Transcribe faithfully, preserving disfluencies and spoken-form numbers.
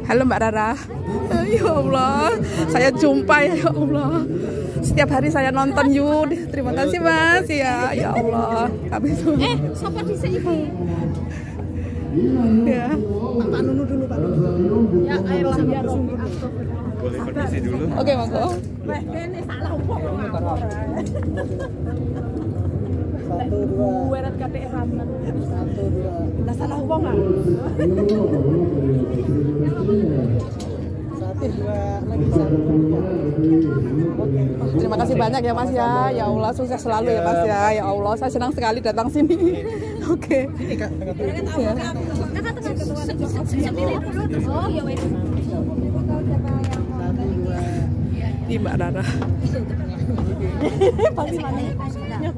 Halo Mbak Rara. Ya Allah, saya jumpa ya, ya Allah. Setiap hari saya nonton you. Terima kasih Mas ya. Ya Allah. Habis itu. Eh, siapa di sini? Ya. Pak Nunu dulu, Pak Nunu. Ya, ayo biar Romi aku. Boleh permisi dulu. Oke, monggo. Weh, kene salah opo kok. Satu dua. Weret kate ramen. Satu dua. Lah salah opo enggak? Satu dua lagi satu. Oke. Terima kasih banyak ya Mas ya. Ya Allah, sukses selalu ya Mas ya. Ya Allah, saya senang sekali datang sini. Oke. Ini Kak, tengah dulu. Ya. Kakak tengah sepilih dulu terus. Oh, iya wes. Satu dua. Ini Mbak Rara. Pasti mana?